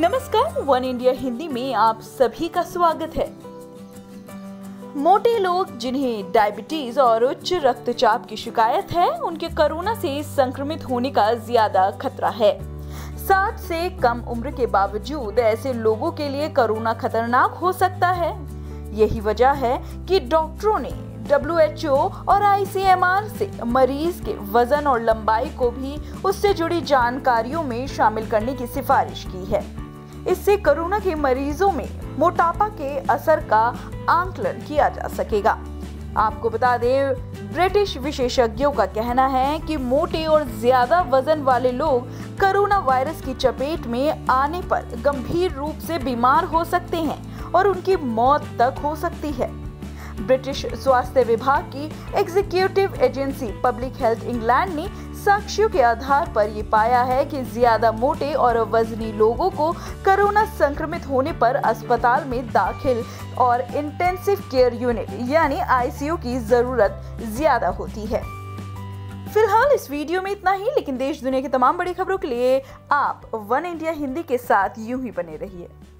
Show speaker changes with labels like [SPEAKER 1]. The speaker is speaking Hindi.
[SPEAKER 1] नमस्कार, वन इंडिया हिंदी में आप सभी का स्वागत है। मोटे लोग जिन्हें डायबिटीज और उच्च रक्तचाप की शिकायत है, उनके कोरोना से संक्रमित होने का ज्यादा खतरा है। 60 से कम उम्र के बावजूद ऐसे लोगों के लिए कोरोना खतरनाक हो सकता है। यही वजह है कि डॉक्टरों ने WHO और ICMR से मरीज के वजन और लंबाई को भी उससे जुड़ी जानकारियों में शामिल करने की सिफारिश की है। इससे कोरोना के मरीजों में मोटापा के असर का आकलन किया जा सकेगा। आपको बता दें, ब्रिटिश विशेषज्ञों का कहना है कि मोटे और ज्यादा वजन वाले लोग कोरोना वायरस की चपेट में आने पर गंभीर रूप से बीमार हो सकते हैं और उनकी मौत तक हो सकती है। ब्रिटिश स्वास्थ्य विभाग की executive agency public health England ने साक्ष्यों के आधार पर ये पाया है कि ज्यादा मोटे और वजनी लोगों को कोरोना संक्रमित होने पर अस्पताल में दाखिल और इंटेंसिव केयर यूनिट यानी ICU की जरूरत ज्यादा होती है। फिलहाल इस वीडियो में इतना ही, लेकिन देश दुनिया की तमाम बड़ी खबरों के लिए आप वन इंडिया हिंदी के साथ यूं ही बने रहिए।